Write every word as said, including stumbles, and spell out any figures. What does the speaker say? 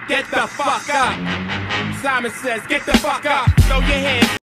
Get the fuck up. Simon says, get the fuck up. Throw your hands.